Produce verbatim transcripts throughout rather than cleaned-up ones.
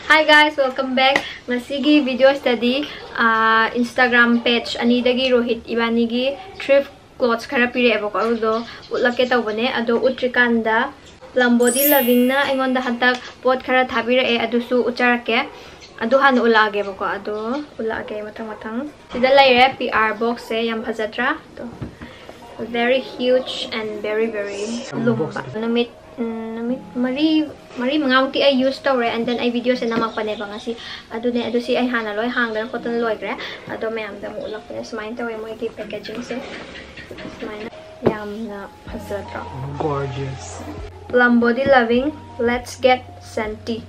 Hi guys, welcome back. Ngasigi video study uh, Instagram page ani dagi Rohit ibani gi thrift clothes khara pire ebo ko do utlake tawbane ado utrikanda plum body loving na engonda hatak pot khara thabire e adusu ucharake adu han ulage bo ko ado ulage mathang mathang sida laire P R box se yam phajatra to very huge and very very lumba namit namit mari mari mangauti I use tawre and then I video sa namak pane ba ngasi adu ne adu si ay hana loy hangdan ko tan loy gre ado mayam da mo ulak ne smain taw mo iti packaging se smain yam na phajatra gorgeous plum body loving let's get scenty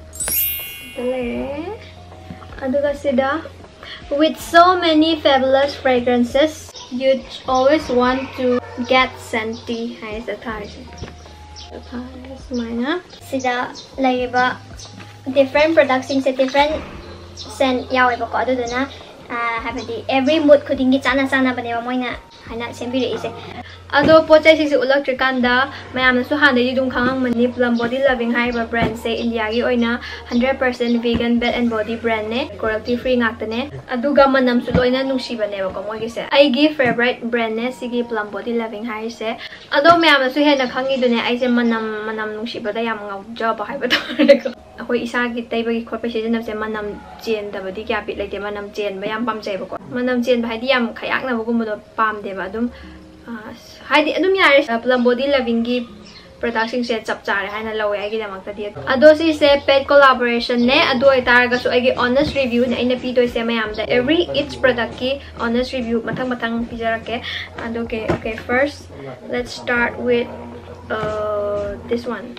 tale adu ga sida with so many fabulous fragrances you always want to get scenty hai sa thai Mana sida laiba different products in different scent yaw iba ko adu na habadi every mood kudingi chana chana bane moina hana sembire ise ado pochai si ulak trikanda mayam na su handai dum khangang mani plum body loving hai ba brand se India gi oina one hundred percent vegan bed and body brand ne cruelty free ngaktane aduga manam su loina nungsi bane ba ko moi gi se ai gi favorite brand ne sigi plum body loving hai se ado mayam na su hena khangi dune ai se manam manam nungsi ba da yam ngau ja ba hai ba ko akoi isa gi tai ba gi khot pa se na se manam chen da ba di kya pit lai te manam chen ba yam pam chai ba ko manam chen ba hai di yam khayak na ba gum do pam de ba dum Hi, adum yare plum body loving gi production se chap chare haina lawe ai gi damak ta di ado si se pet collaboration ne ado ai tar ga su ai gi honest review ne aina pi to se mayam da every each product ki honest review mathang mathang pijarake ado ke okay first let's start with uh this one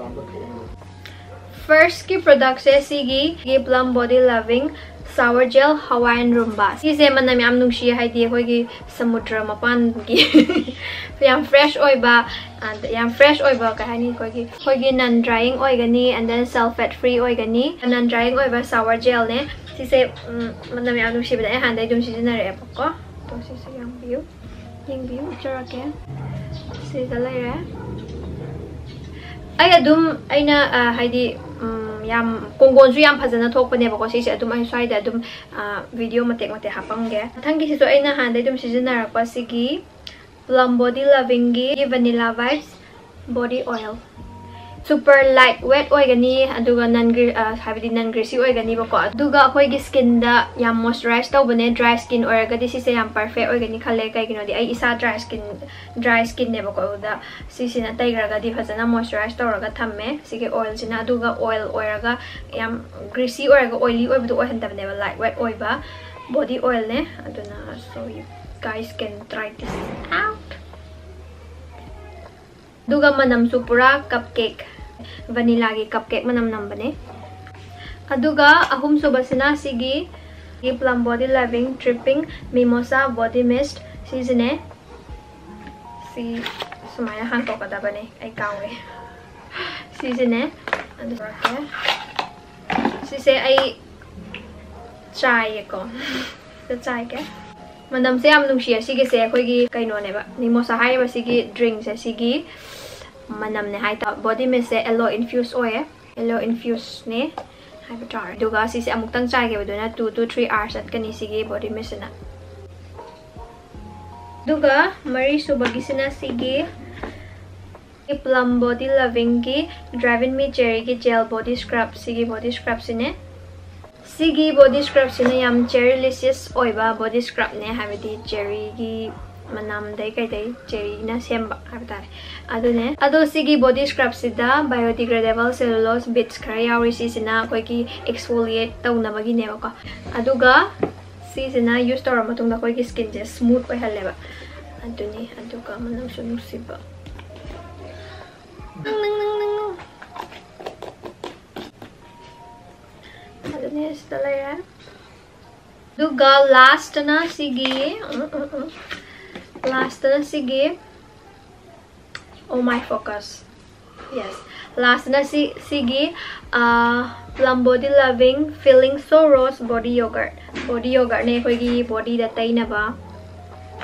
first ki product se sigi gi plum body loving sour gel Hawaiian Roomba. This is manam yam nungshi hai di hoi gi samudra mapan gi yam fresh oi ba and yam fresh oi ba ka hani hoi gi hoi gi non drying oi gani and then sulfate free oi gani non drying oi ba sour gel ne si se manam yam nungshi ba han dai dum si na re ko to si se yam view ying view chara ke si da lai re ai adum aina hai di yam konggon su yam phajana thokpane ba ko si se adum ai swai da adum video matek mate hapamge thangi si so aina han dai dum seasonar pa sigi plum body loving gi vanilla vibes body oil super light wet oigani aduga non habidi non greasy oigani ba ko aduga khoi gi skin da yam moisturize tawbane dry skin oiraga di si se yam perfect oigani khale kai gino di ai isa dry skin dry skin ne ba ko da si si na taigraga di phajana moisturize tawraga thamme sige oil sina aduga oil oiraga yam greasy oiraga oily oibu oil hantabne ba light wet oiba body oil ne aduna so you guys can try this out duga manam su pura cupcake vanilla gi cupcake manam nam bane aduga ahum subasina sigi gi plum body loving dripping mimosa body mist season si sumaya han to kada bane ai kawe season aduga si se ai chai ko the chai ke manam se am nungshi sigi se khoi gi kaino ne ba mimosa hai ba sigi drink se sigi manam ne hai ta body mist se aloe infused oil aloe infused ne hai ba tar duga si se amuk tang chai ge baduna two to three hours at kani sigi body mist na duga mari subagi sina sigi plum body loving gi driving me cherry gi gel body scrub sigi body scrub sine sigi body scrub sine yam cherry licious oiba body scrub ne habidi cherry gi manam dai kai dai cherry na semba habitare adune ado sigi body scrub sida biodegradable cellulose bits khara yawi si sina koi ki exfoliate tawna bagi ne ba ko aduga si sina use tor matung da koi ki skin je smooth oi halle ba aduni aduga manam su nusiba adune stalaya duga last na sigi last na sige oh my focus yes last na si sige uh plum body loving feeling so rose body yogurt body yogurt ne khoi gi body da tai na ba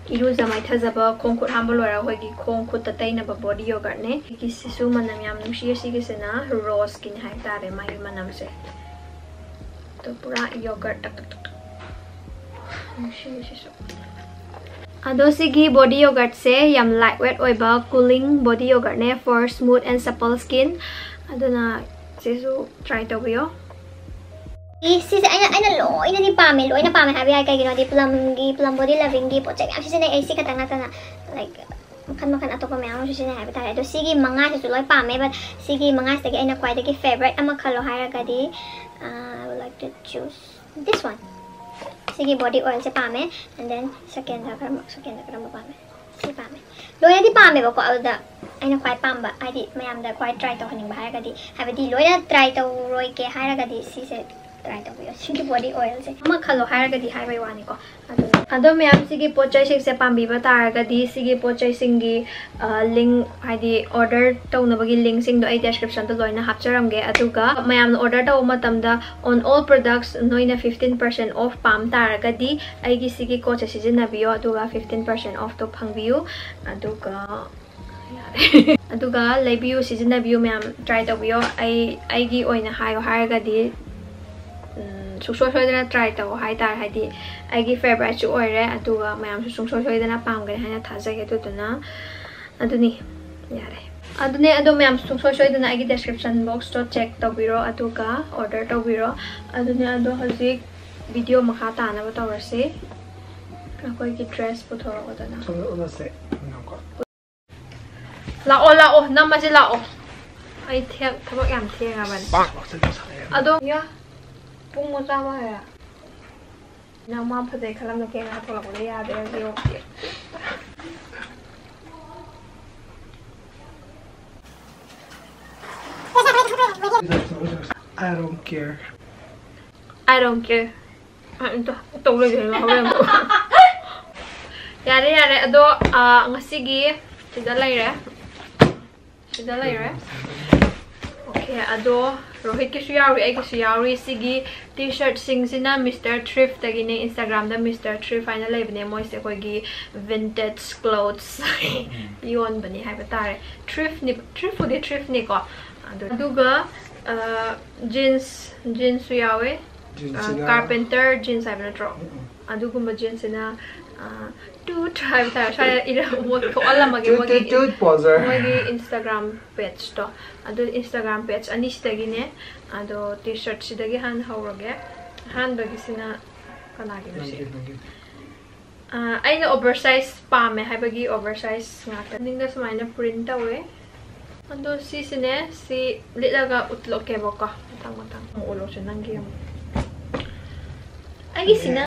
iruza mai thajaba khong khut hamba lora hoi gi khong khut ta taina ba body yogurt ne ki sisu manam yam nungshi si gi sena rose skin hai tare mai manam se to pura yogurt tak tak tak nungshi sisu ado sigi body yogurt se yam lightweight oiba cooling body yogurt ne for smooth and supple skin aduna sisu try to bio Sis, aina aina lo, ina di pame, lo ina pame habi ay kay gino di plum gi plum body loving gi po check. Am sisi na ay si katanga tanga like makan makan ato pa may amo sisi na habi tayo. Do sige mga sisi lo pame but sige mga sige aina quite gi favorite ama kalo hara gadi. I would like to choose this one. Sige body oil si pame and then second kram second kram pame. Si pame. Lo ina di pame ba ko alda. Aina quite pamba. Ay di mayam da quite try to kaning bahara gadi. Habi di lo ina try to roy ke hara gadi sisi try to bio sige body oil se ama khalo hara gadi hai bai wani ko adu ado myam sigi pochai sik se pambi ba tar gadi sigi pochai singi link haidi order tawnabagi link sing do ai description to loina hapcharamge aduga mayam order taw matamda on all products noina fifteen percent off pam tar gadi ai gi sigi ko cha sijina bio aduga fifteen percent off to phangbiu aduga aduga leibiu sijina bio myam try to bio ai ai gi oina hayo hara gadi sungsoi soidana try tau hai tar haidi aigi favorite chu oire aduga mayam su sungsoi soidana pamgare haina thajage aduna aduni yare adune adu mayam sungsoi soidana aigi description box to check tawbiro aduga order tawbiro adune adu hojik video makha tana ba tawrase akoi ki dress puthoro odana ona se nako la o la o namase la o ai thek thabak yam thega ban adu ya pung mo sama ya na ma phade khalam na ke na thola ko ya de yo I don't care I don't care ito to le de ma hawem yare yare ado ngasigi sida laire sida laire okay ado Rohit ki suyari ai ki suyari sigi t-shirt sing sina Mister Thrift tagine Instagram da Mister Thrift aina lebne moi se koi gi vintage clothes yon bani hai batare thrift ni thrift de thrift ni ko aduga jeans jeans suyawe carpenter jeans ai bana tro adugumba jeans na to try ta shaya ira mo to alla mage mage to poser mage Instagram page to adu Instagram page ani stagi ne ado t-shirt sidagi han hawrage han bagi sina kana gi si ah aina oversize pa me haibagi oversize ngata ninga sumaina print away ado si sine si lilaga utloke boka matang matang ulo sinangi ai sina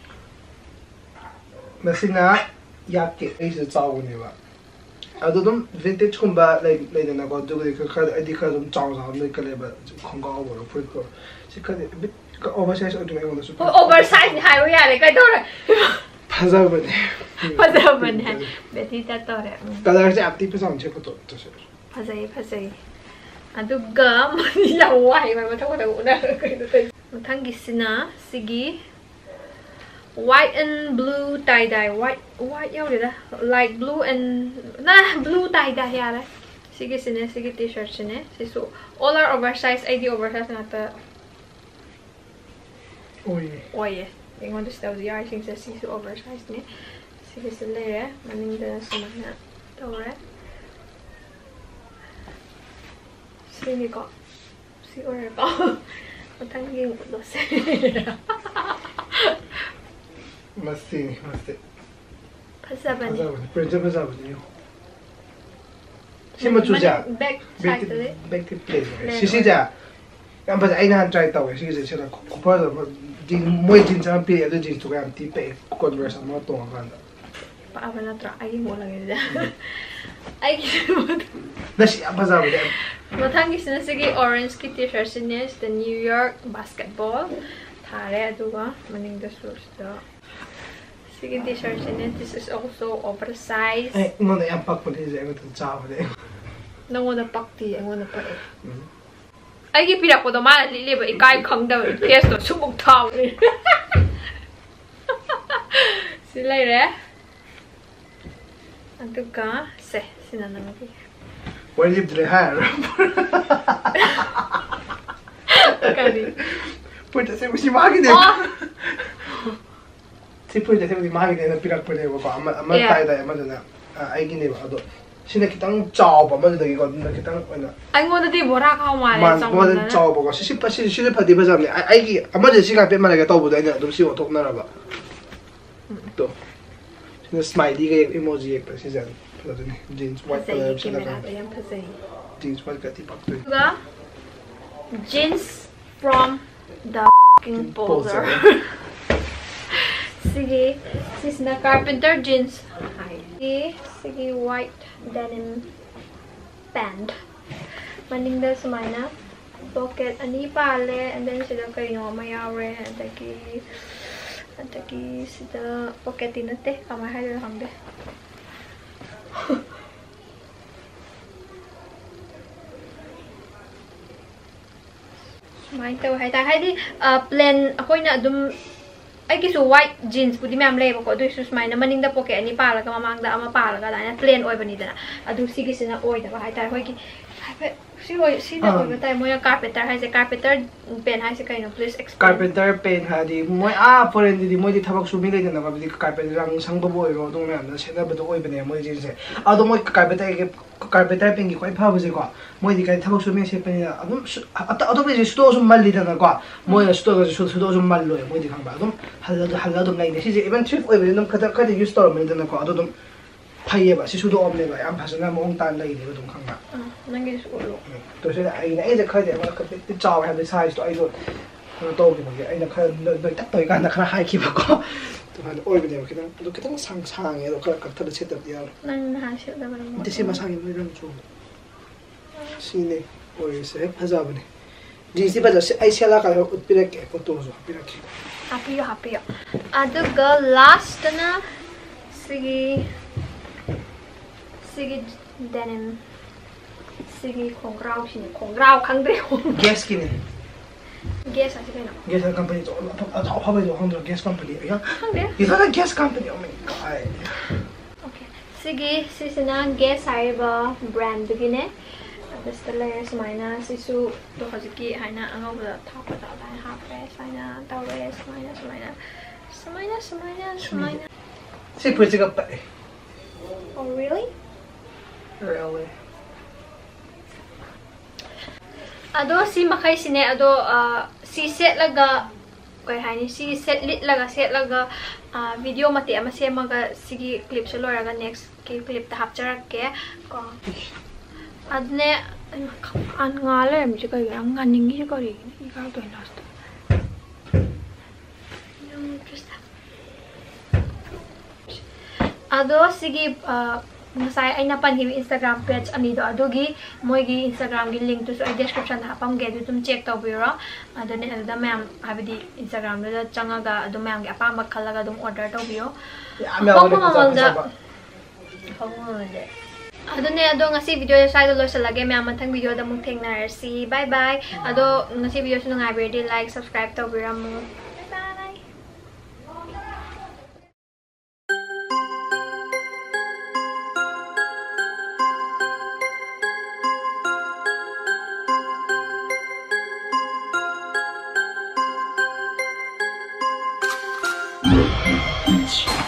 Masina yake is the chow ni ba ado dum vintage kumba like like na ko do ka ka adi ka dum chow chow ni ka le ba khong ga wo ro fruit ko si ka bit ka oversize adu me wona su oversize ni hai ya le ka do ra phaza ba ne phaza ba ne beti ta to re color se apti pe sam che ko to to se phazai phazai adu ga mani ya wai ba ma thok ta una ka do tai mathang gi sina sigi white and blue tie dye white white yaw de light blue and na blue tie dye ya la sige sine sige t-shirt sine sisu all are oversized id oversized na ta oye oye ingon de stel di I think that sisu oversized ne sige sile re maning de samana tore sige ko si ore ko matang gi do se Masti, masti. Pasaban. Pasaban. Prince pasaban niyo. Si machuja. Back back to it. Back to place. Si si ja. Yang pas ai na try taw si si sila ko pa di moi din sa pi ado din to kam ti pe converse mo to kan. Pa aba na tra ai mo lang ida. Ai Na si pasaban. Mathang gi sina sige orange ki t-shirt sine the New York basketball. Thare aduga maning the shoes do. Sige t-shirt sine this is also oversized. Ai mo na yang pak mo ni sa to cha ba de. Nang wala pakti ang wala pa eh. Ai gi pira ko do ma li le ba ikai khang da face to sumuk thaw ni. Silai re. Aduga se sinanamagi. Where did the hair? Kali. Puta se musi magi de. Si puta se musi magi de na pirak pade ko ama ama tai tai ama na ai gini ba ado. Sina kitang chao ba ma de ko na kitang na. Ai ngona di bora ka ma le Man mo de chao ba ko si si pa si si pa di ba jam ni ai gi ama de si ga pe ma ga to bu de na dum si o tok na ra ba. To. Sina smiley ga emoji ek pa si jan. Jeans white color sila ka. Jeans white ka tipak to. Jeans from the fucking Poser. Sige, sis na carpenter jeans. Sige, sige white denim band. Maning da sumana pocket ani pale and then sila kayo mayawre and taki and taki sila pocket inate kamahal lang de. Mai tau hai ta hai di plain akoi na dum ai ki su white jeans pudi mam lei ko du su smai na maning da pocket ani pa la ka mamang da ama pa la ka da na plain oi bani da adu si ki sina oi da hai ta hoi ki hai si oi si da oi ta mo ya carpenter hai se carpenter pen hai se kai no please explain. Carpenter pen ha di moi a foreign di moi di thabak su mi le na ka di carpenter rang sang bo oi ro dong nam na se na ba do oi bani moi jeans se adu moi carpenter ke carpenter pen ki khoi pha bu se ko moi di kai thabak su mi se pen ya adum adu bi su do su mal li da na ko moi su do su su do su mal lo moi di khang ba adum hal da hal da dum lai ne si je even trip oi bani dum ka ka di use store me da na ko adu dum phai ba si su do om le ba am pha na mo ong tan lai ne dum khang ba nang gi su lo to se ai na ai je khai de ma ka ti chaw ha the size to ai do to ki mo ge ai na kha no ta toi ka na kha hai ki ba ko to han oi be de ki na do ki tang sang sang e do ka ka ta se ta ya nang ha se da ba mo ti si ma sang ni ram chu si ne oi se pha ja ba ne ji si ba ja ai se la ka ut pi ra ke ko to zo pi ra ke happy yo happy yo adu ga last na sige sige denim sige khong rao sini khong rao khang de gas ki ne gas asi na gas company to a top ha ba jo hang gas company ya khang de is that a gas company oh my god okay sige sisina gas ai ba brand begine basta layers maina sisu to hajiki haina angau ba thap ba da ha press haina tawre smaina smaina smaina smaina smaina si pwede ka pa eh oh really really ado si makai sine ado si set laga kai hani si set lit laga set laga video mati ama se maga sigi clip se loraga next ke clip ta hapchar ke ko adne an ngale mi se kai ang nganingi se kari i ka to last no just ado sigi masai aina panhi Instagram page ani do adugi moigi Instagram gi link to so description ha pam ge du tum check to biro adone alda ma'am habidi Instagram da changa ga adu ma'am gi apa makhal ga dum order to biro ya me awale ka sa adone ado ngasi video sa ida lo sa lage ma'am mathang video da mung theng na si bye bye ado ngasi video su ngai be like subscribe to biro mo Beach.